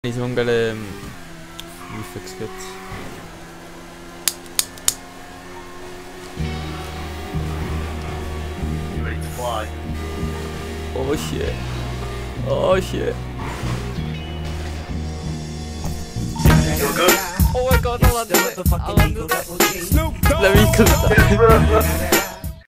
Si ponga le fix kit. You ready to fly? Oh shit. Oh shit. You're good? Oh my god, I landed it. Let me